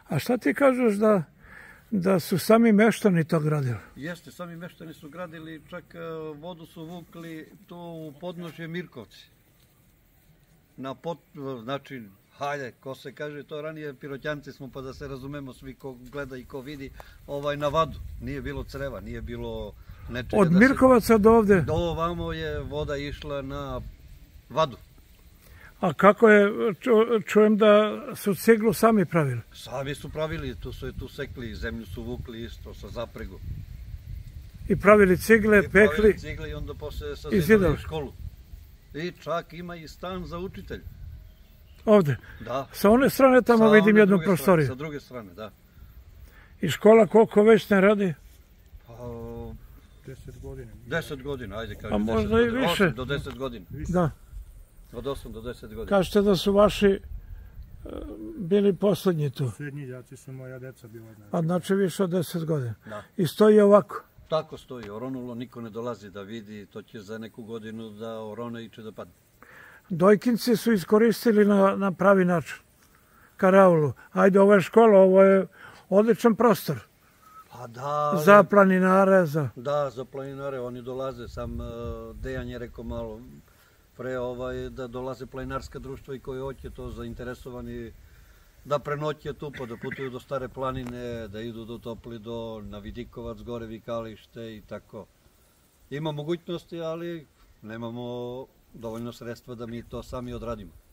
A šta ti kažeš da su sami meštani to gradili? Jeste, sami meštani su gradili, čak vodu su vukli tu u podnožje Mirkovci. Znači, hajde, ko se kaže, to ranije Pirotjanci smo, pa da se razumemo svi ko gleda i ko vidi, na vadu. Nije bilo creva, nije bilo nečega. Od Mirkovaca do ovde? Do ovamo je voda išla na vadu. A kako je, čujem da su ciglu sami pravili? Sami su pravili, tu su je tu sekli, zemlju su vukli isto sa zapregom. I pravili cigle, pekli? I pravili cigle i onda posle sazidali školu. I čak ima i stan za učitelj. Ovde? Da. Sa one strane tamo vidim jednu prostoriju. Sa druge strane, da. I škola koliko već ne radi? 10 godina. 10 godina, ajde kažem. A možda i više. 8 do 10 godina. Da. Od 8 do 10 godina. Kažete da su vaši bili poslednji tu? Srednji đaci su moja deca bila. A znači više od 10 godina. Da. I stoji ovako? Tako stoji, oronulo, niko ne dolazi da vidi, to će za neku godinu da orone i će da padne. Dojkinci su iskoristili na pravi način karaulu. Ajde, ovo je škola, ovo je odličan prostor. Pa da. Za planinare, za... Da, za planinare, oni dolaze, sam Dejan je rekao malo pre da dolaze planinarska društva i koji hoće to zainteresovani da prenoće tu, pa da putuju do Stare planine, da idu do Toplido, na Vidikovac, gore Vikalište i tako. Ima mogućnosti, ali nemamo dovoljno sredstva da mi to sami odradimo.